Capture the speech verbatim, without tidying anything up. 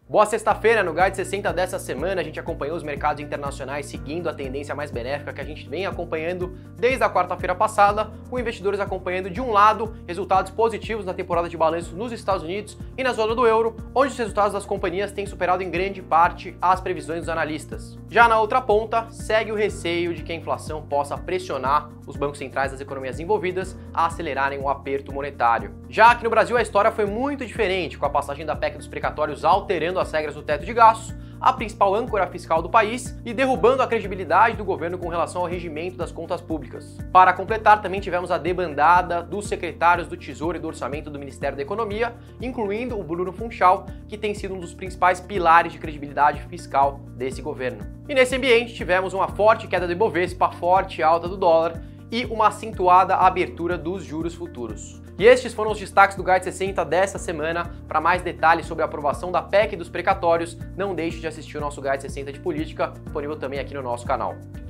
Boa sexta-feira, no Guide sessenta dessa semana a gente acompanhou os mercados internacionais seguindo a tendência mais benéfica que a gente vem acompanhando desde a quarta-feira passada, com investidores acompanhando de um lado resultados positivos na temporada de balanço nos Estados Unidos e na zona do euro, onde os resultados das companhias têm superado em grande parte as previsões dos analistas. Já na outra ponta, segue o receio de que a inflação possa pressionar os bancos centrais das economias envolvidas a acelerarem o aperto monetário. Já aqui no Brasil a história foi muito diferente, com a passagem da P E C dos precatórios alterando as regras do teto de gastos, a principal âncora fiscal do país, e derrubando a credibilidade do governo com relação ao regimento das contas públicas. Para completar, também tivemos a debandada dos secretários do Tesouro e do Orçamento do Ministério da Economia, incluindo o Bruno Funchal, que tem sido um dos principais pilares de credibilidade fiscal desse governo. E nesse ambiente tivemos uma forte queda do Ibovespa, forte alta do dólar e uma acentuada abertura dos juros futuros. E estes foram os destaques do Guide sessenta dessa semana. Para mais detalhes sobre a aprovação da P E C dos precatórios, não deixe de assistir o nosso Guide sessenta de política, disponível também aqui no nosso canal.